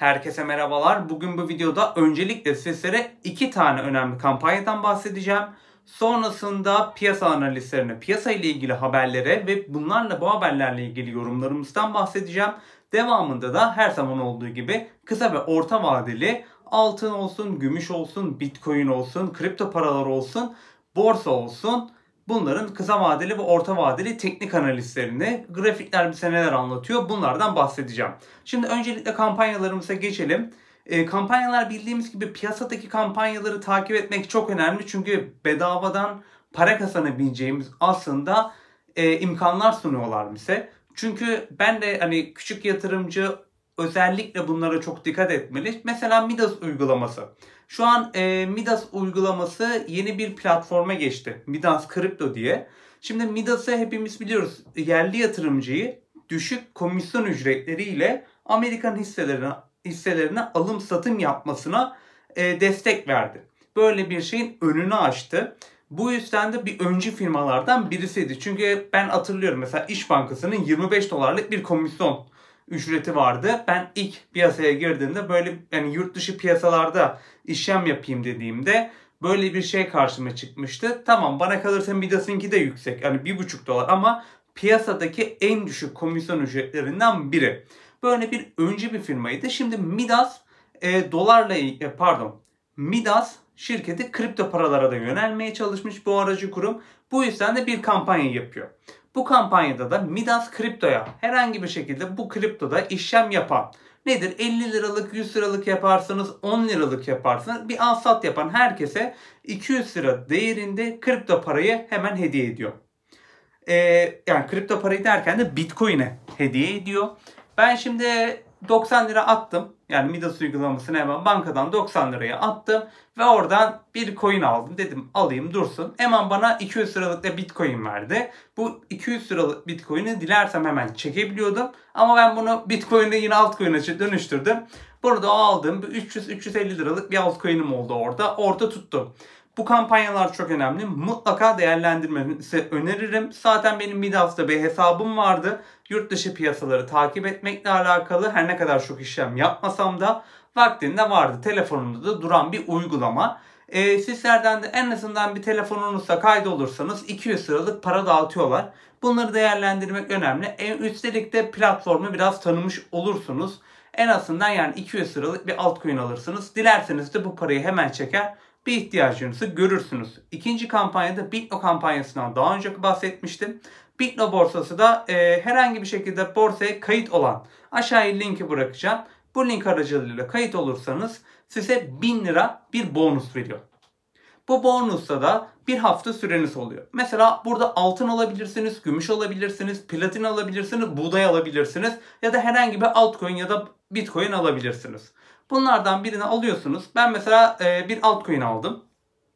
Herkese merhabalar. Bugün bu videoda öncelikle sizlere 2 tane önemli kampanyadan bahsedeceğim. Sonrasında piyasa analizlerine, piyasa ile ilgili haberlere ve bu haberlerle ilgili yorumlarımızdan bahsedeceğim. Devamında da her zaman olduğu gibi kısa ve orta vadeli altın olsun, gümüş olsun, bitcoin olsun, kripto paralar olsun, borsa olsun, bunların kısa vadeli ve orta vadeli teknik analizlerini, grafikler bize neler anlatıyor, bunlardan bahsedeceğim. Şimdi öncelikle kampanyalarımıza geçelim. Kampanyalar bildiğimiz gibi piyasadaki kampanyaları takip etmek çok önemli. Çünkü bedavadan para kazanabileceğimiz aslında imkanlar sunuyorlar bize. Çünkü ben de hani küçük yatırımcı özellikle bunlara çok dikkat etmeli. Mesela Midas uygulaması. Şu an Midas uygulaması yeni bir platforma geçti. Midas Kripto diye. Şimdi Midas'ı hepimiz biliyoruz. Yerli yatırımcıyı düşük komisyon ücretleriyle Amerikan hisselerine alım satım yapmasına destek verdi. Böyle bir şeyin önünü açtı. Bu yüzden de bir öncü firmalardan birisiydi. Çünkü ben hatırlıyorum mesela İş Bankası'nın 25 dolarlık bir komisyon ücreti vardı. Ben ilk piyasaya girdiğimde böyle yani yurt dışı piyasalarda işlem yapayım dediğimde böyle bir şey karşıma çıkmıştı. Tamam, bana kalırsa Midas'ınki de yüksek. Yani 1,5 dolar ama piyasadaki en düşük komisyon ücretlerinden biri. Böyle bir öncü bir firmaydı. Şimdi Midas Midas şirketi kripto paralara da yönelmeye çalışmış bu aracı kurum. Bu yüzden de bir kampanya yapıyor. Bu kampanyada da Midas Kripto'ya herhangi bir şekilde bu kriptoda işlem yapan, nedir? 50 liralık, 100 liralık yaparsınız, 10 liralık yaparsınız. Bir al sat yapan herkese 200 lira değerinde kripto parayı hemen hediye ediyor. Yani kripto parayı derken de Bitcoin'e hediye ediyor. Ben şimdi 90 lira attım. Yani Midas uygulamasını hemen bankadan 90 liraya attım. Ve oradan bir coin aldım. Dedim alayım dursun. Hemen bana 200 liralık da Bitcoin verdi. Bu 200 liralık Bitcoin'i dilersem hemen çekebiliyordum. Ama ben bunu Bitcoin'de yine altcoin'e dönüştürdüm. Burada aldım. 300-350 liralık bir altcoin'im oldu orada. Orada tuttum. Bu kampanyalar çok önemli. Mutlaka değerlendirmenizi öneririm. Zaten benim Midas'ta bir hesabım vardı. Yurt dışı piyasaları takip etmekle alakalı her ne kadar çok işlem yapmasam da vaktinde vardı. Telefonumda da duran bir uygulama. Sizlerden de en azından bir telefonunuzda kaydolursanız 200 liralık para dağıtıyorlar. Bunları değerlendirmek önemli. Üstelik de platformu biraz tanımış olursunuz. En azından yani 200 liralık bir altcoin alırsınız. Dilerseniz de bu parayı hemen çeker bir ihtiyacınızı görürsünüz. İkinci kampanyada Bitno kampanyasından daha önce bahsetmiştim. Bitno borsası da herhangi bir şekilde borsaya kayıt olan, aşağıya linki bırakacağım. Bu link aracılığıyla kayıt olursanız size 1000 lira bir bonus veriyor. Bu bonusta da bir hafta süreniz oluyor. Mesela burada altın alabilirsiniz, gümüş alabilirsiniz, platin alabilirsiniz, buğday alabilirsiniz ya da herhangi bir altcoin ya da bitcoin alabilirsiniz. Bunlardan birini alıyorsunuz. Ben mesela bir altcoin aldım.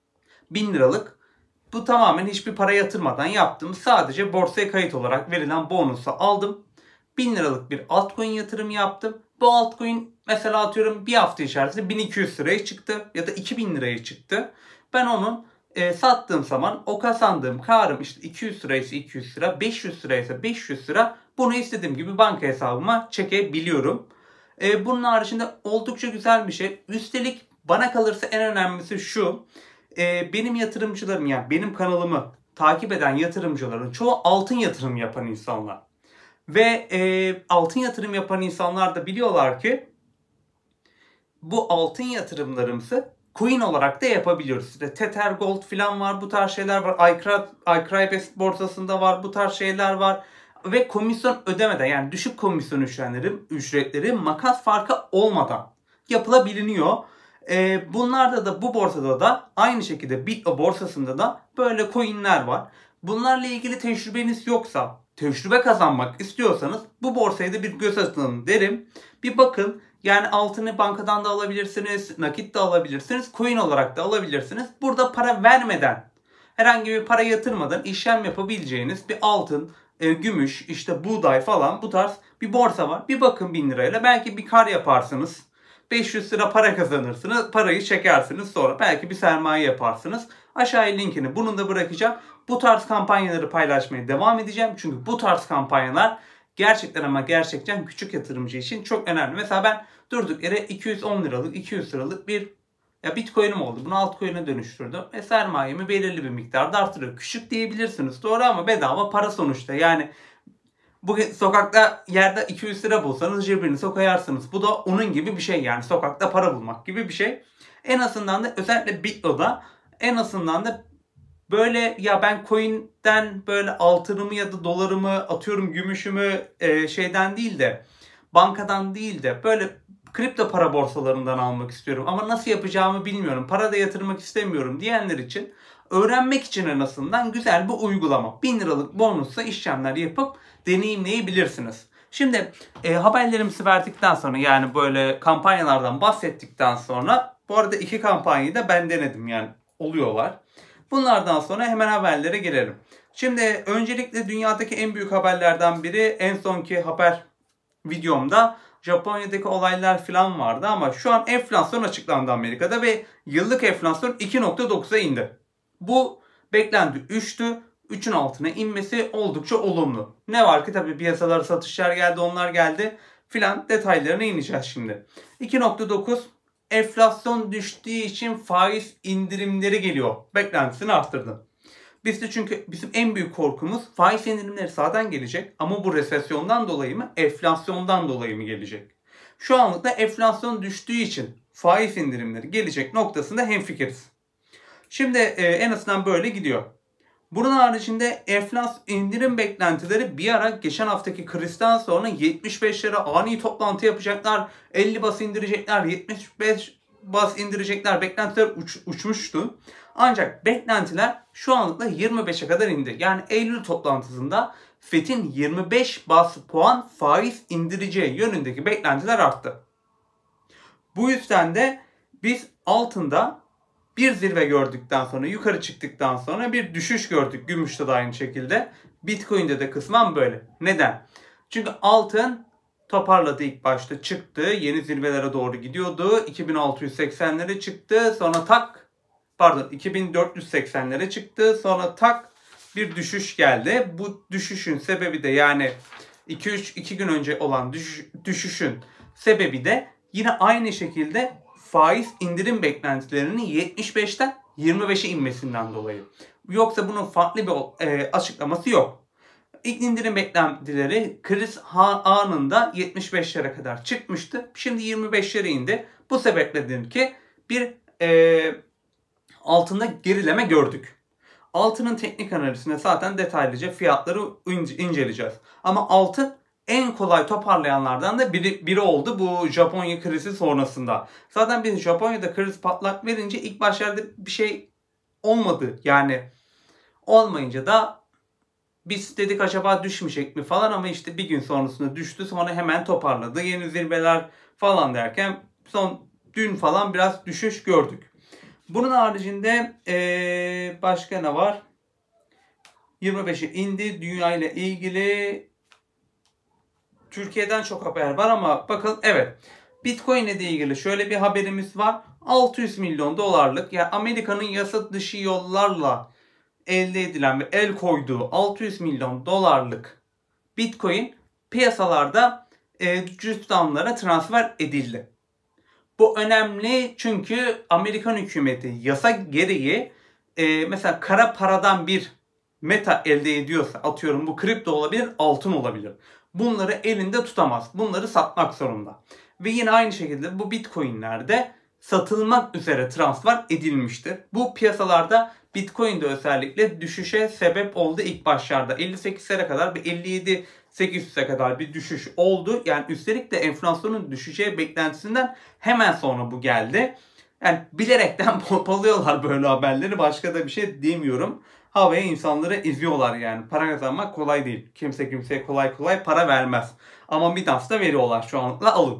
1000 liralık. Bu tamamen hiçbir para yatırmadan yaptım. Sadece borsaya kayıt olarak verilen bonusu aldım. 1000 liralık bir altcoin yatırım yaptım. Bu altcoin mesela atıyorum bir hafta içerisinde 1200 liraya çıktı ya da 2000 liraya çıktı. Ben onun sattığım zaman o kazandığım karım işte 200 liraysa 200 lira, 500 liraysa 500 lira, bunu istediğim gibi banka hesabıma çekebiliyorum. Bunun haricinde oldukça güzel bir şey. Üstelik bana kalırsa en önemlisi şu. Benim yatırımcılarım, yani benim kanalımı takip eden yatırımcıların çoğu altın yatırım yapan insanlar. Ve altın yatırım yapan insanlar da biliyorlar ki bu altın yatırımlarımızı coin olarak da yapabiliyoruz. İşte Tether Gold falan var, bu tarz şeyler var. iCrybase borsasında var, bu tarz şeyler var. Ve komisyon ödemeden, yani düşük komisyon ücretleri makas farkı olmadan yapılabiliyor. Bunlarda da bu borsada da aynı şekilde Bitno borsasında da böyle coinler var. Bunlarla ilgili tecrübeniz yoksa, tecrübe kazanmak istiyorsanız bu borsaya da bir göz atın derim. Bir bakın, yani altını bankadan da alabilirsiniz, nakit de alabilirsiniz, coin olarak da alabilirsiniz. Burada para vermeden, herhangi bir para yatırmadan işlem yapabileceğiniz bir altın, gümüş, işte buğday falan bu tarz bir borsa var. Bir bakın 1000 lirayla belki bir kar yaparsınız. 500 lira para kazanırsınız. Parayı çekersiniz, sonra belki bir sermaye yaparsınız. Aşağıya linkini bunun da bırakacağım. Bu tarz kampanyaları paylaşmaya devam edeceğim. Çünkü bu tarz kampanyalar gerçekten ama gerçekten küçük yatırımcı için çok önemli. Mesela ben Durduk yere 210 liralık, 200 liralık bir Bitcoin'im oldu. Bunu altcoin'e dönüştürdüm. Sermayemi belirli bir miktarda artırıyor. Küçük diyebilirsiniz doğru ama bedava para sonuçta. Yani bugün sokakta yerde 200 lira bulsanız cebinize koyarsınız. Bu da onun gibi bir şey yani. Sokakta para bulmak gibi bir şey. En azından da özellikle Bitlo'da en azından da böyle ben coin'den böyle altınımı ya da dolarımı atıyorum gümüşümü şeyden değil de bankadan değil de böyle kripto para borsalarından almak istiyorum. Ama nasıl yapacağımı bilmiyorum. Para da yatırmak istemiyorum diyenler için öğrenmek için en azından güzel bir uygulama. 1000 liralık bonusla işlemler yapıp deneyimleyebilirsiniz. Şimdi haberlerimizi verdikten sonra yani böyle kampanyalardan bahsettikten sonra bu arada 2 kampanyayı da ben denedim yani oluyorlar. Bunlardan sonra hemen haberlere girelim. Şimdi öncelikle dünyadaki en büyük haberlerden biri en sonki haber videomda Japonya'daki olaylar falan vardı ama şu an enflasyon açıklandı Amerika'da ve yıllık enflasyon 2.9'a indi. Bu beklenti 3'tü. 3'ün altına inmesi oldukça olumlu. Ne var ki tabii piyasalara satışlar geldi, onlar geldi filan detaylarına ineceğiz şimdi. 2.9 enflasyon düştüğü için faiz indirimleri geliyor. Beklentisini arttırdı. Çünkü bizim en büyük korkumuz faiz indirimleri sağdan gelecek ama bu resesyondan dolayı mı, enflasyondan dolayı mı gelecek? Şu anlıkta enflasyon düştüğü için faiz indirimleri gelecek noktasında hemfikiriz. Şimdi en azından böyle gidiyor. Bunun haricinde enflasyon indirim beklentileri bir ara geçen haftaki krizden sonra 75 lira ani toplantı yapacaklar, 50 bas indirecekler, 75 bas indirecekler beklentiler uçmuştu. Ancak beklentiler şu anlıkla 25'e kadar indi. Yani Eylül toplantısında FED'in 25 bas puan faiz indireceği yönündeki beklentiler arttı. Bu yüzden de biz altında bir zirve gördükten sonra, yukarı çıktıktan sonra bir düşüş gördük. Gümüşte de aynı şekilde. Bitcoin'de de kısmen böyle. Neden? Çünkü altın toparladı ilk başta, çıktı. Yeni zirvelere doğru gidiyordu. 2680'lere çıktı. Sonra 2480'lere çıktı. Sonra bir düşüş geldi. Bu düşüşün sebebi de yani 2 gün önce olan düşüşün sebebi de yine aynı şekilde faiz indirim beklentilerinin 75'ten 25'e inmesinden dolayı. Yoksa bunun farklı bir açıklaması yok. İlk indirim beklentileri kriz anında 75'lere kadar çıkmıştı. Şimdi 25'lere indi. Bu sebepledir ki bir altında gerileme gördük. Altının teknik analizine zaten detaylıca fiyatları inceleyeceğiz. Ama altın en kolay toparlayanlardan da biri oldu bu Japonya krizi sonrasında. Zaten biz Japonya'da kriz patlak verince ilk başlarda bir şey olmadı. Yani olmayınca da biz dedik acaba düşmeyecek mi falan ama işte bir gün sonrasında düştü. Sonra hemen toparladı. Yeni zirveler falan derken dün falan biraz düşüş gördük. Bunun haricinde başka ne var? 25'e indi. Dünya ile ilgili Türkiye'den çok haber var ama bakın evet. Bitcoin ile ilgili şöyle bir haberimiz var. 600 milyon dolarlık yani Amerika'nın yasa dışı yollarla elde edilen ve el koyduğu 600 milyon dolarlık Bitcoin piyasalarda cüzdanlara transfer edildi. Bu önemli çünkü Amerikan hükümeti yasa gereği mesela kara paradan bir meta elde ediyorsa atıyorum bu kripto olabilir, altın olabilir. Bunları elinde tutamaz. Bunları satmak zorunda. Ve yine aynı şekilde bu Bitcoin'ler de satılmak üzere transfer edilmiştir. Bu piyasalarda Bitcoin'de özellikle düşüşe sebep oldu ilk başlarda. 58'lere kadar bir 57.800'e kadar bir düşüş oldu. Yani üstelik de enflasyonun düşeceği beklentisinden hemen sonra bu geldi. Yani bilerekten pompalıyorlar böyle haberleri. Başka da bir şey demiyorum. Havaya insanları eziyorlar yani. Para kazanmak kolay değil. Kimse kimseye kolay kolay para vermez. Ama Midas'ta veriyorlar şu anlıkla alın.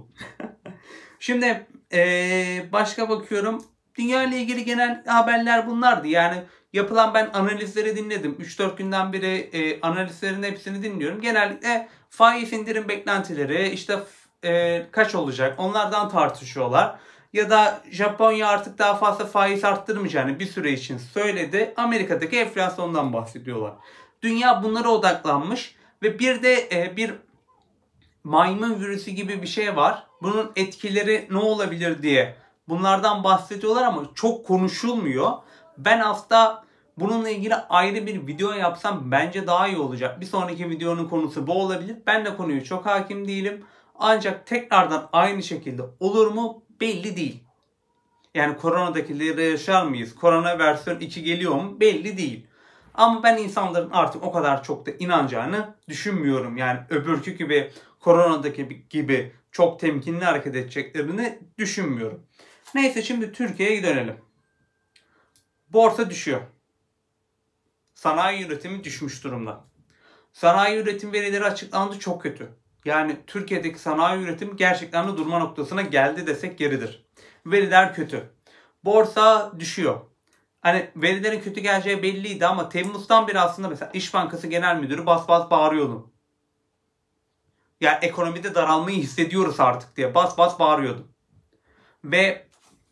Şimdi başka bakıyorum. Dünya ile ilgili genel haberler bunlardı. Yani yapılan ben analizleri dinledim. 3-4 günden beri analizlerin hepsini dinliyorum. Genellikle faiz indirim beklentileri işte kaç olacak onlardan tartışıyorlar. Ya da Japonya artık daha fazla faiz arttırmayacağını bir süre için söyledi. Amerika'daki enflasyondan bahsediyorlar. Dünya bunlara odaklanmış ve bir de bir maymun virüsü gibi bir şey var. Bunun etkileri ne olabilir diye bunlardan bahsediyorlar ama çok konuşulmuyor. Ben aslında bununla ilgili ayrı bir video yapsam bence daha iyi olacak. Bir sonraki videonun konusu bu olabilir. Ben de konuyu çok hakim değilim. Ancak tekrardan aynı şekilde olur mu belli değil. Yani koronadakileri yaşar mıyız? Korona versiyon 2 geliyor mu? Belli değil. Ama ben insanların artık o kadar çok da inanacağını düşünmüyorum. Yani öbürkü gibi koronadaki gibi çok temkinli hareket edeceklerini düşünmüyorum. Neyse şimdi Türkiye'ye dönelim. Borsa düşüyor. Sanayi üretimi düşmüş durumda. Sanayi üretim verileri açıklandı, çok kötü. Yani Türkiye'deki sanayi üretimi gerçekten de durma noktasına geldi desek yeridir. Veriler kötü. Borsa düşüyor. Hani verilerin kötü geleceği belliydi ama Temmuz'dan beri aslında mesela İş Bankası Genel Müdürü bas bas bağırıyordu. Yani ekonomide daralmayı hissediyoruz artık diye bas bas bağırıyordu. Ve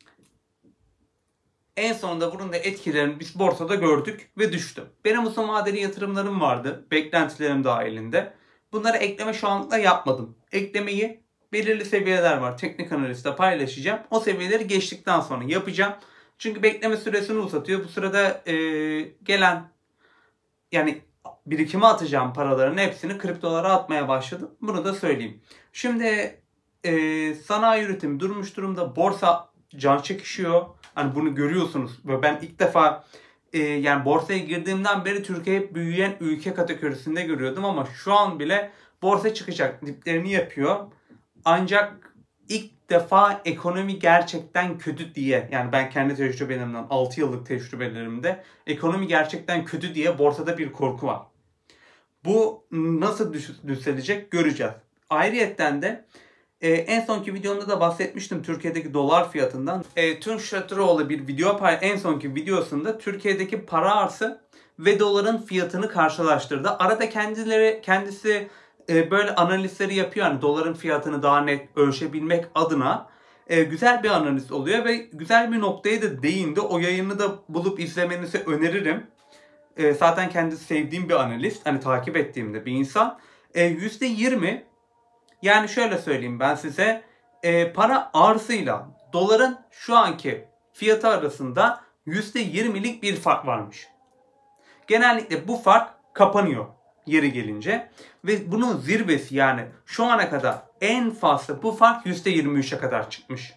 en sonunda bunun da etkilerini biz borsada gördük ve düştü. Benim uzun vadeli yatırımlarım vardı. Beklentilerim dahilinde. Bunları ekleme şu anlıkla yapmadım. Eklemeyi belirli seviyeler var. Teknik analizde paylaşacağım. O seviyeleri geçtikten sonra yapacağım. Çünkü bekleme süresini uzatıyor. Bu sırada gelen yani birikime atacağım paraların hepsini kriptolara atmaya başladım. Bunu da söyleyeyim. Şimdi sanayi üretimi durmuş durumda. Borsa can çekişiyor. Hani bunu görüyorsunuz. Ve ben ilk defa yani borsaya girdiğimden beri Türkiye hep büyüyen ülke kategorisinde görüyordum ama şu an bile borsa çıkacak diplerini yapıyor. Ancak ilk defa ekonomi gerçekten kötü diye, yani ben kendi tecrübelerimden 6 yıllık tecrübelerimde ekonomi gerçekten kötü diye borsada bir korku var. Bu nasıl düzelecek göreceğiz. Ayrıyetten de en sonki videomda da bahsetmiştim Türkiye'deki dolar fiyatından. Tunç Şatıroğlu bir video en sonki videosunda Türkiye'deki para arsı ve doların fiyatını karşılaştırdı. Arada kendisi böyle analizleri yapıyor. Yani doların fiyatını daha net ölçebilmek adına güzel bir analiz oluyor ve güzel bir noktaya da değindi. O yayını da bulup izlemenizi öneririm. Zaten kendisi sevdiğim bir analist. Hani takip ettiğimde bir insan. %20, yani şöyle söyleyeyim ben size, para arzıyla doların şu anki fiyatı arasında %20'lik bir fark varmış. Genellikle bu fark kapanıyor yeri gelince ve bunun zirvesi, yani şu ana kadar en fazla bu fark %23'e kadar çıkmış.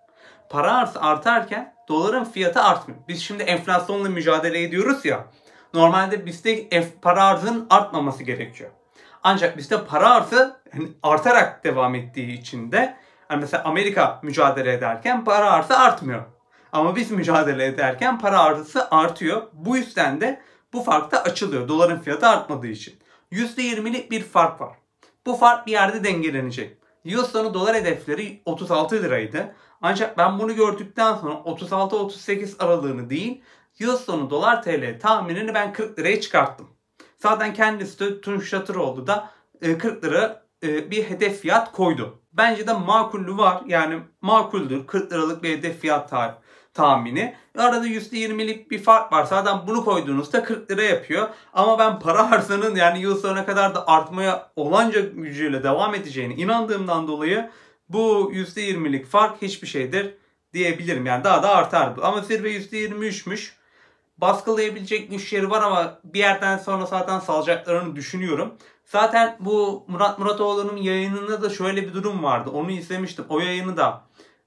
Para arzı artarken doların fiyatı artmıyor. Biz şimdi enflasyonla mücadele ediyoruz ya. Normalde bizde para arzının artmaması gerekiyor. Ancak bizde para arzı artarak devam ettiği için de yani mesela Amerika mücadele ederken para arzı artmıyor. Ama biz mücadele ederken para arzı artıyor. Bu yüzden de bu fark da açılıyor. Doların fiyatı artmadığı için. %20'lik bir fark var. Bu fark bir yerde dengelenecek. Yıl sonu dolar hedefleri 36 liraydı. Ancak ben bunu gördükten sonra 36-38 aralığını değil, yıl sonu dolar TL tahminini ben 40 liraya çıkarttım. Zaten kendisi de Tunç Şatıroğlu da 40 lira bir hedef fiyat koydu. Bence de makullü var. Yani makuldür. 40 liralık bir hedef fiyat tahmini. Arada %20'lik bir fark var. Zaten bunu koyduğunuzda 40 lira yapıyor. Ama ben para arzının yani yıl sonuna kadar da artmaya olanca gücüyle devam edeceğine inandığımdan dolayı bu %20'lik fark hiçbir şeydir diyebilirim. Yani daha da artar. Ama zirve %23'müş. Baskılayabilecek güçleri var ama bir yerden sonra zaten salacaklarını düşünüyorum. Zaten bu Murat Muratoğlu'nun yayınında da şöyle bir durum vardı. Onu izlemiştim. O yayını da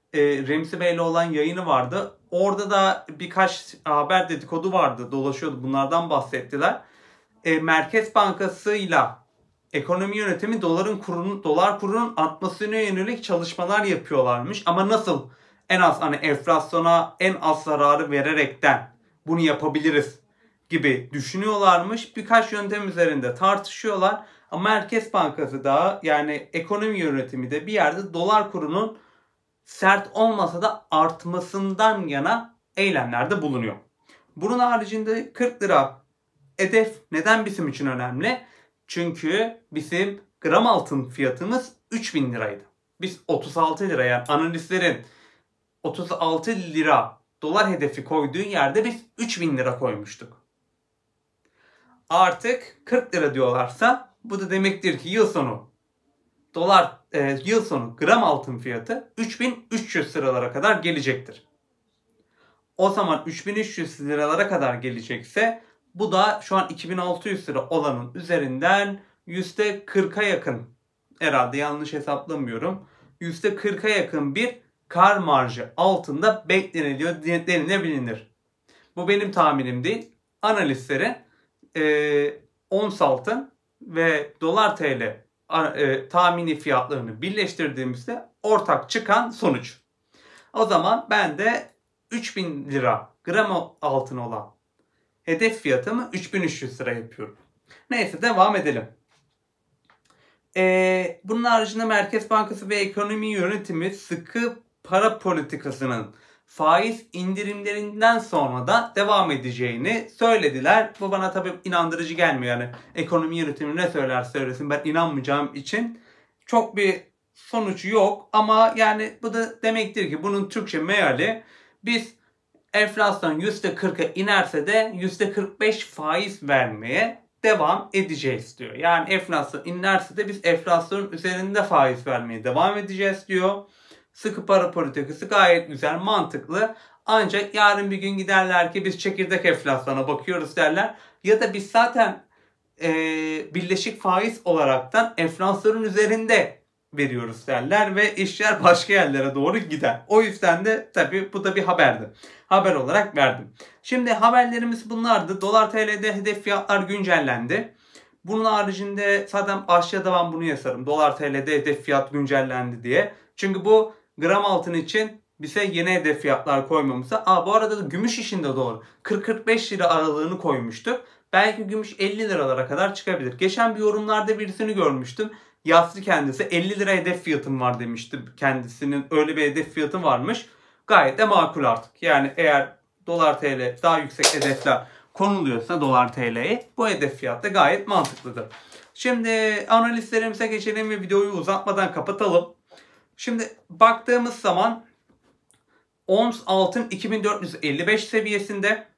Remzi Bey'le olan yayını vardı. Orada da birkaç haber dedikodu vardı. Dolaşıyordu. Bunlardan bahsettiler. Merkez Bankası'yla ekonomi yönetimi dolar kurunun artmasına yönelik çalışmalar yapıyorlarmış. Ama nasıl en az hani enflasyona en az zararı vererekten bunu yapabiliriz gibi düşünüyorlarmış. Birkaç yöntem üzerinde tartışıyorlar. Ama Merkez Bankası da yani ekonomi yönetimi de bir yerde dolar kurunun sert olmasa da artmasından yana eylemlerde bulunuyor. Bunun haricinde 40 lira hedef neden bizim için önemli? Çünkü bizim gram altın fiyatımız 3000 liraydı. Biz 36 liraya, yani analistlerin 36 lira dolar hedefi koyduğu yerde biz 3000 lira koymuştuk. Artık 40 lira diyorlarsa bu da demektir ki yıl sonu yıl sonu gram altın fiyatı 3300 liralara kadar gelecektir. O zaman 3300 liralara kadar gelecekse bu da şu an 2600 lira olanın üzerinden %40'a yakın, herhalde yanlış hesaplamıyorum, %40'a yakın bir kar marjı altında bekleniliyor denilebilir. Bu benim tahminim değil. Analistlerin ons altın ve dolar TL tahmini fiyatlarını birleştirdiğimizde ortak çıkan sonuç. O zaman ben de 3000 lira gram altın olan hedef fiyatımı 3300 lira yapıyorum. Neyse, devam edelim. Bunun haricinde Merkez Bankası ve ekonomi yönetimi sıkı para politikasının faiz indirimlerinden sonra da devam edeceğini söylediler. Bu bana tabii inandırıcı gelmiyor. Yani ekonomi yönetimi ne söylerse söylesin ben inanmayacağım için çok bir sonucu yok. Ama yani bu da demektir ki bunun Türkçe meali, biz enflasyon %40'a inerse de %45 faiz vermeye devam edeceğiz diyor. Yani enflasyon inerse de biz enflasyonun üzerinde faiz vermeye devam edeceğiz diyor. Sıkı para politikası gayet güzel, mantıklı. Ancak yarın bir gün giderler ki biz çekirdek enflasyona bakıyoruz derler. Ya da biz zaten birleşik faiz olaraktan enflasyonun üzerinde veriyoruz derler ve işler başka yerlere doğru gider. O yüzden de tabii bu da bir haberdi. Haber olarak verdim. Şimdi haberlerimiz bunlardı. Dolar TL'de hedef fiyatlar güncellendi. Bunun haricinde zaten aşağıda ben bunu yazarım. Dolar TL'de hedef fiyat güncellendi diye. Çünkü bu gram altın için bize yeni hedef fiyatlar koymamıza. Bu arada da gümüş işinde doğru. 40-45 lira aralığını koymuştuk. Belki gümüş 50 liralara kadar çıkabilir. Geçen bir yorumlarda birisini görmüştüm. Yazdı kendisi, 50 lira hedef fiyatım var demişti. Kendisinin öyle bir hedef fiyatı varmış. Gayet de makul artık. Yani eğer dolar TL daha yüksek hedefler konuluyorsa dolar TL'ye, bu hedef fiyat da gayet mantıklıdır. Şimdi analistlerimize geçelim ve videoyu uzatmadan kapatalım. Şimdi baktığımız zaman ons altın 2455 seviyesinde,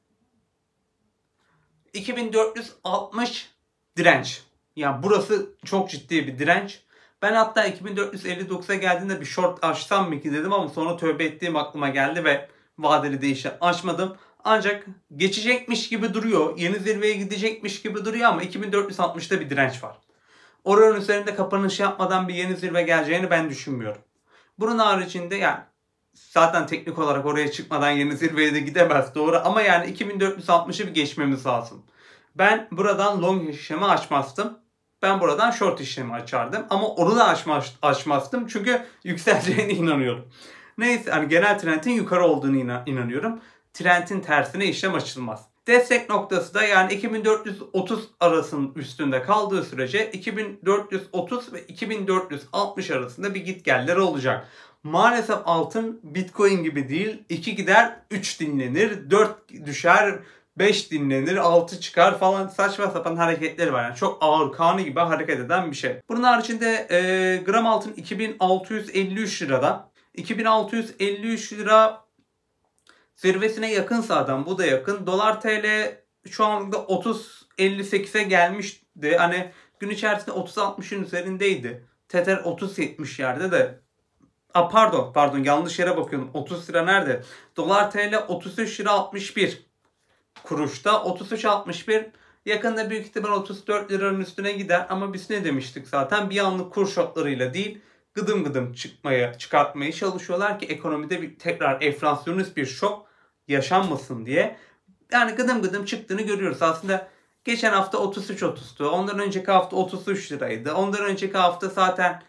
2460 direnç. Yani burası çok ciddi bir direnç. Ben hatta 2459'a geldiğinde bir short açsam mı ki dedim ama sonra tövbe ettiğim aklıma geldi ve vadeli değişim açmadım. Ancak geçecekmiş gibi duruyor. Yeni zirveye gidecekmiş gibi duruyor ama 2460'da bir direnç var. Oranın üzerinde kapanış yapmadan bir yeni zirve geleceğini ben düşünmüyorum. Bunun haricinde yani zaten teknik olarak oraya çıkmadan yeni zirveye de gidemez, doğru, ama yani 2460'ı bir geçmemiz lazım. Ben buradan long işlemi açmazdım. Ben buradan short işlemi açardım. Ama onu da açmazdım. Çünkü yükseleceğine inanıyorum. Neyse, hani genel trendin yukarı olduğunu inanıyorum. Trendin tersine işlem açılmaz. Destek noktası da yani 2430 arasının üstünde kaldığı sürece 2430 ve 2460 arasında bir gitgelleri olacak. Maalesef altın Bitcoin gibi değil. 2 gider 3 dinlenir, 4 düşer 5 dinlenir, 6 çıkar falan, saçma sapan hareketleri var. Yani çok ağır, kanı gibi hareket eden bir şey. Bunun haricinde gram altın 2653 lirada. 2653 lira zirvesine yakın zaten, bu da yakın. Dolar TL şu anda 30.58'e gelmişti. Hani gün içerisinde 30.60'ın üzerindeydi. Tether 30.70 yerde de. Pardon yanlış yere bakıyorum. 30 lira nerede? Dolar TL 33 lira 61 kuruşta. 33.61, yakında büyük ihtimal 34 liranın üstüne gider. Ama biz ne demiştik zaten? Bir anlık kur şoklarıyla değil, gıdım gıdım çıkartmaya çalışıyorlar ki ekonomide tekrar enflasyonist bir şok yaşanmasın diye. Yani gıdım gıdım çıktığını görüyoruz. Aslında geçen hafta 33.30'tu. Ondan önceki hafta 33 liraydı. Ondan önceki hafta zaten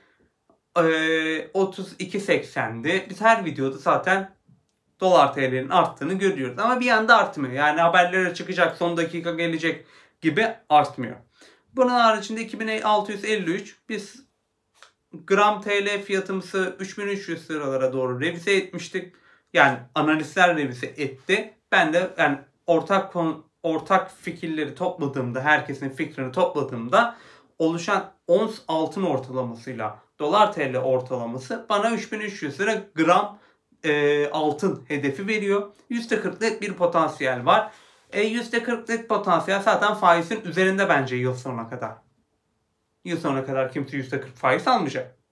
32.80'di. Biz her videoda zaten dolar TL'nin arttığını görüyoruz. Ama bir anda artmıyor. Yani haberlere çıkacak, son dakika gelecek gibi artmıyor. Bunun haricinde 2653, biz gram TL fiyatımızı 3300 liralara doğru revize etmiştik. Yani analistler revize etti. Ben de yani ortak fikirleri topladığımda, herkesin fikrini topladığımda oluşan ons altın ortalamasıyla dolar TL ortalaması bana 3300 lira gram altın hedefi veriyor. %40'lık bir potansiyel var. %40'lık potansiyel zaten faizin üzerinde bence yıl sonuna kadar. Yıl sonuna kadar kimse %40 faiz almayacak.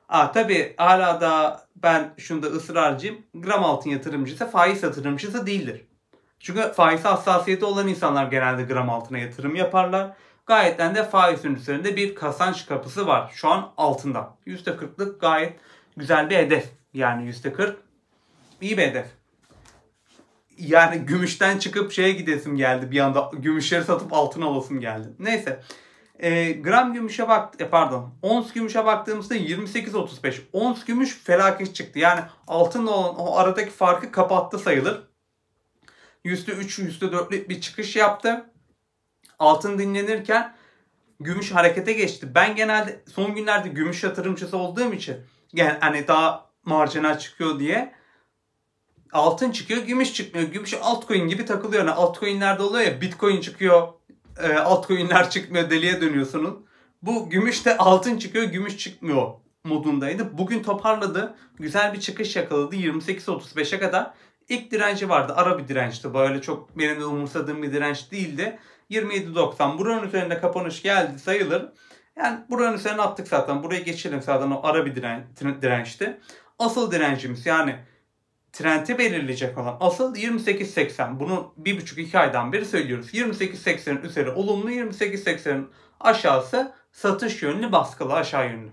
Tabii hala da ben şunda ısrarcıyım. Gram altın yatırımcısı faiz yatırımcısı değildir. Çünkü faiz hassasiyeti olan insanlar genelde gram altına yatırım yaparlar. Gayetten de faizin üzerinde bir kazanç kapısı var. Şu an altında. %40'lık gayet güzel bir hedef. Yani %40 iyi bir hedef. Yani gümüşten çıkıp şeye gidesim geldi bir anda. Gümüşleri satıp altın alasım geldi. Neyse. Gram gümüşe ons gümüşe baktığımızda 28.35. Ons gümüş felaket çıktı. Yani altınla olan o aradaki farkı kapattı sayılır. %3, %4'lük bir çıkış yaptı. Altın dinlenirken gümüş harekete geçti. Ben genelde son günlerde gümüş yatırımcısı olduğum için yani hani daha marjinal çıkıyor diye altın çıkıyor, gümüş çıkmıyor. Gümüş altcoin gibi takılıyor. Yani altcoin'lerde oluyor ya, Bitcoin çıkıyor, altcoin'ler çıkmıyor, deliye dönüyorsunuz. Bu gümüş de altın çıkıyor, gümüş çıkmıyor modundaydı. Bugün toparladı. Güzel bir çıkış yakaladı. 28.35'e kadar. İlk direnci vardı. Ara bir dirençti. Böyle çok benim de umursadığım bir direnç değildi. 27.90. Buranın üzerinde kapanış geldi sayılır. Yani buranın üzerine attık zaten. Buraya geçelim zaten, o ara bir dirençti. Asıl direncimiz yani trendi belirleyecek olan asıl 28.80. Bunu 1,5-2 aydan beri söylüyoruz. 28.80'in üzeri olumlu, 28.80'in aşağısı satış yönlü, baskılı aşağı yönlü.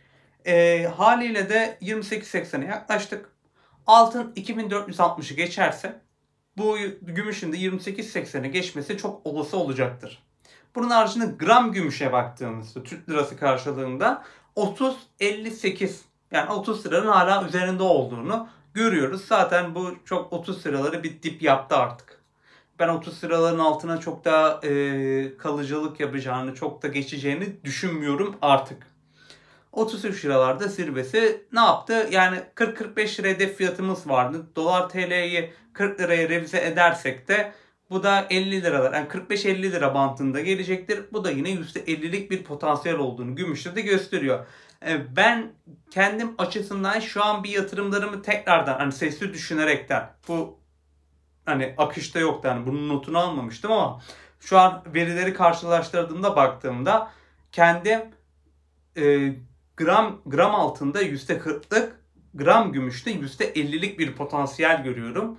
Haliyle de 28.80'e yaklaştık. Altın 2460'ı geçerse bu gümüşün de 28.80'e geçmesi çok olası olacaktır. Bunun haricinde gram gümüşe baktığımızda Türk lirası karşılığında 30.58, yani 30 liranın hala üzerinde olduğunu görüyoruz. Zaten bu çok 30 liraları bir dip yaptı artık. Ben 30 liraların altına çok da kalıcılık yapacağını, çok da geçeceğini düşünmüyorum artık. 33 liralarda zirvesi ne yaptı? Yani 40-45 lira hedef fiyatımız vardı. Dolar TL'yi 40 liraya revize edersek de bu da 50 liralar, yani 45-50 lira bantında gelecektir. Bu da yine %50'lik bir potansiyel olduğunu gümüşte de gösteriyor. Ben kendim açısından şu an bir yatırımlarımı tekrardan hani sesli düşünerekten, bu hani akışta yoktu, hani bunun notunu almamıştım ama şu an verileri karşılaştırdığımda baktığımda kendim gram altında %40'lık, gram gümüşte %50'lik bir potansiyel görüyorum.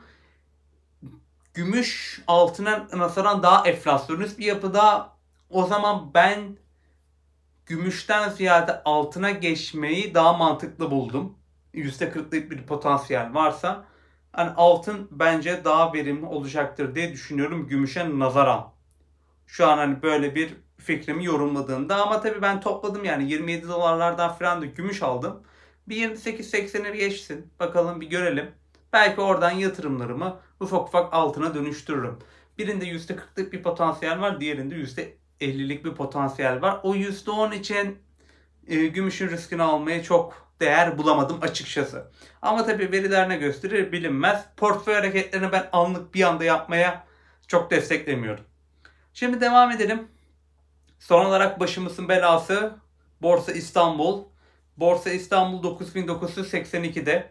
Gümüş altına nazaran daha enflasyonist bir yapıda. O zaman ben gümüşten ziyade altına geçmeyi daha mantıklı buldum. %40'lık bir potansiyel varsa hani altın bence daha verimli olacaktır diye düşünüyorum gümüşe nazaran. Şu an hani böyle bir fikrimi yorumladığımda, ama tabii ben topladım yani 27 dolarlardan falan da gümüş aldım. Bir 28.80'e geçsin. Bakalım, bir görelim. Belki oradan yatırımlarımı ufak ufak altına dönüştürürüm. Birinde %40'lık bir potansiyel var. Diğerinde %50'lik bir potansiyel var. O %10 için gümüşün riskini almaya çok değer bulamadım açıkçası. Ama tabii veriler ne gösterir bilinmez. Portföy hareketlerini ben anlık bir anda yapmaya çok desteklemiyorum. Şimdi devam edelim. Son olarak başımızın belası Borsa İstanbul. Borsa İstanbul 9982'de.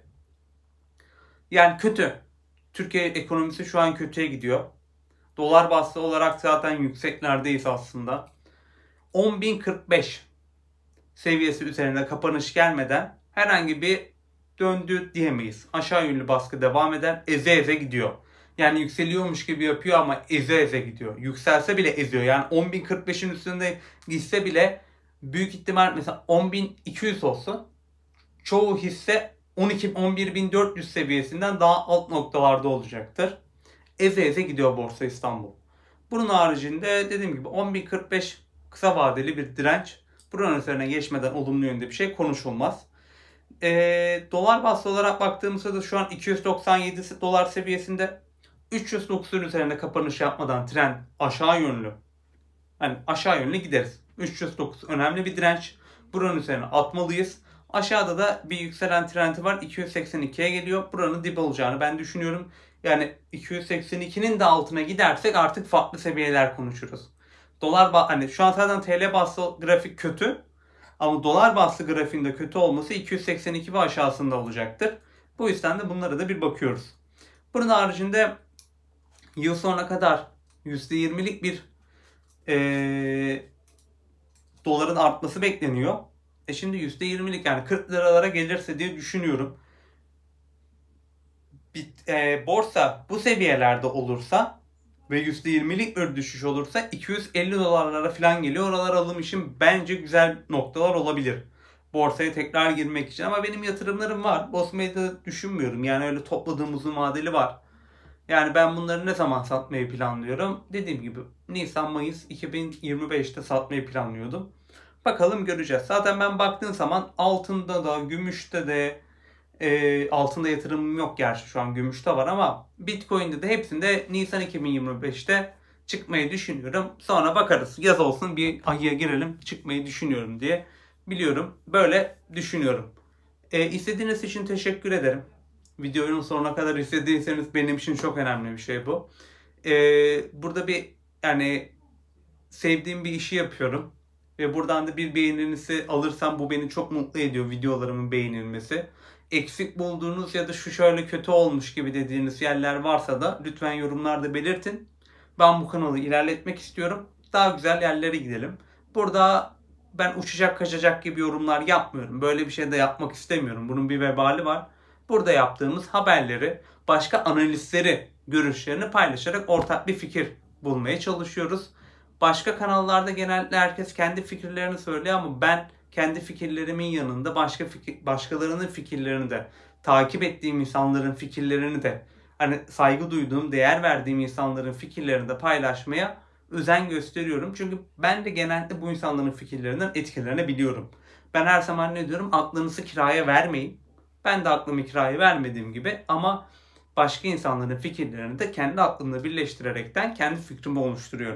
Yani kötü. Türkiye ekonomisi şu an kötüye gidiyor. Dolar bazlı olarak zaten yükseklerdeyiz aslında. 10.045 seviyesi üzerinde kapanış gelmeden herhangi bir döndü diyemeyiz. Aşağı yönlü baskı devam eder. Eze eze gidiyor. Yani yükseliyormuş gibi yapıyor ama eze eze gidiyor. Yükselse bile eziyor. Yani 10.045'in üstünde gitse bile büyük ihtimal mesela 10.200 olsun. Çoğu hisse 11.400 seviyesinden daha alt noktalarda olacaktır. Eze eze gidiyor Borsa İstanbul. Bunun haricinde dediğim gibi 10.045 kısa vadeli bir direnç. Buranın üzerine geçmeden olumlu yönde bir şey konuşulmaz. Dolar bazlı olarak baktığımızda da şu an 297 dolar seviyesinde, 309'un üzerinde kapanış yapmadan trend aşağı yönlü. Hani aşağı yönlü gideriz. 309 önemli bir direnç. Buranın üzerine atmalıyız. Aşağıda da bir yükselen trendi var. 282'ye geliyor. Buranın dip olacağını ben düşünüyorum. Yani 282'nin de altına gidersek artık farklı seviyeler konuşuruz. Hani şu an zaten TL bazlı grafik kötü. Ama dolar bazlı grafiğinde kötü olması 282 ve aşağısında olacaktır. Bu yüzden de bunlara da bir bakıyoruz. Bunun haricinde yıl sonuna kadar %20'lik bir doların artması bekleniyor. Şimdi %20'lik yani 40 liralara gelirse diye düşünüyorum. Borsa bu seviyelerde olursa ve %20'lik bir düşüş olursa 250 dolarlara falan geliyor. Oralar alım için bence güzel noktalar olabilir. Borsaya tekrar girmek için. Ama benim yatırımlarım var. Bozmayı da düşünmüyorum. Yani öyle topladığım uzun vadeli var. Yani ben bunları ne zaman satmayı planlıyorum? Dediğim gibi Nisan-Mayıs 2025'te satmayı planlıyordum. Bakalım göreceğiz. Zaten ben baktığım zaman altında da, gümüşte de, altında yatırımım yok gerçi şu an gümüşte var ama Bitcoin'de de hepsinde Nisan 2025'te çıkmayı düşünüyorum. Sonra bakarız. Yaz olsun bir ayıya girelim çıkmayı düşünüyorum diye biliyorum. Böyle düşünüyorum. İzlediğiniz için teşekkür ederim. Videonun sonuna kadar izlediyseniz benim için çok önemli bir şey bu. Burada bir yani sevdiğim bir işi yapıyorum. Ve buradan da bir beğeninizi alırsam bu beni çok mutlu ediyor, videolarımın beğenilmesi. Eksik bulduğunuz ya da şu şöyle kötü olmuş gibi dediğiniz yerler varsa da lütfen yorumlarda belirtin. Ben bu kanalı ilerletmek istiyorum. Daha güzel yerlere gidelim. Burada ben uçacak kaçacak gibi yorumlar yapmıyorum. Böyle bir şey de yapmak istemiyorum. Bunun bir vebali var. Burada yaptığımız haberleri, başka analistleri, görüşlerini paylaşarak ortak bir fikir bulmaya çalışıyoruz. Başka kanallarda genellikle herkes kendi fikirlerini söylüyor ama ben kendi fikirlerimin yanında başkalarının fikirlerini de, takip ettiğim insanların fikirlerini de, hani saygı duyduğum, değer verdiğim insanların fikirlerini de paylaşmaya özen gösteriyorum. Çünkü ben de genellikle bu insanların fikirlerinden etkilenebiliyorum. Ben her zaman ne diyorum? Aklınızı kiraya vermeyin. Ben de aklımı kiraya vermediğim gibi ama başka insanların fikirlerini de kendi aklımla birleştirerekten kendi fikrimi oluşturuyorum.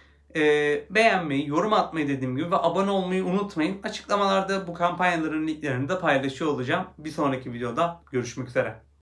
Beğenmeyi, yorum atmayı dediğim gibi ve abone olmayı unutmayın. Açıklamalarda bu kampanyaların linklerini de paylaşıyor olacağım. Bir sonraki videoda görüşmek üzere.